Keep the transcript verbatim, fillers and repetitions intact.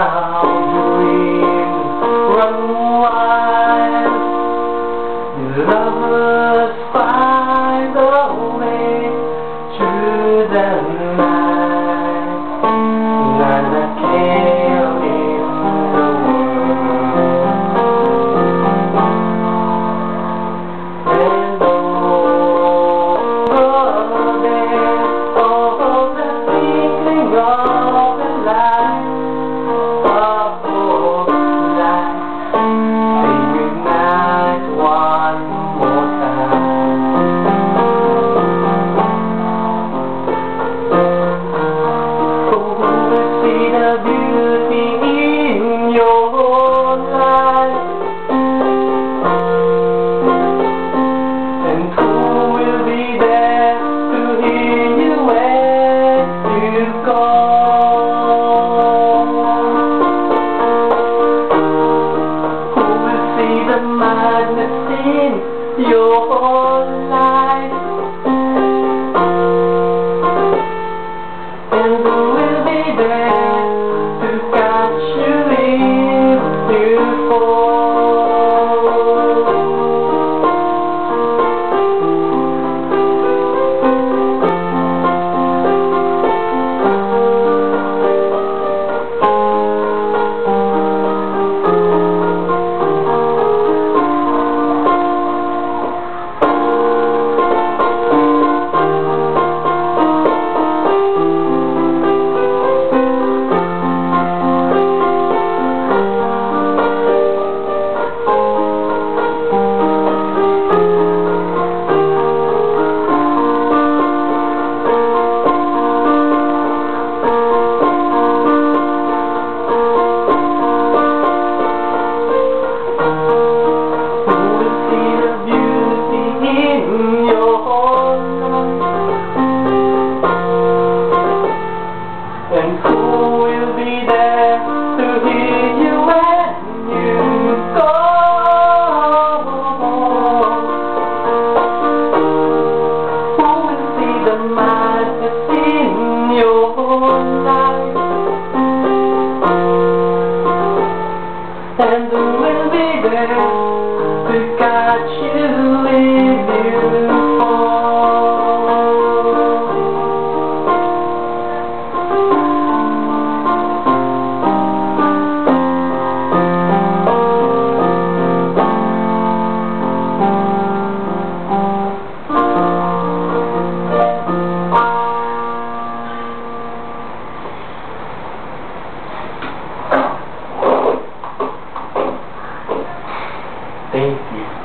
dreams run wild. Lovers find a way through the night. Not a care in the world. And over there, over the twinkling of the light, of light, say goodnight one more time. Who will see the beauty in your life? And who will be there to hear you when you go? Who will see the madness in your life? And who will be there to catch you if you fall? And who will be there to hear you when you go? Who will see the madness in your life? And who will be there to catch you if you fall? Thank you.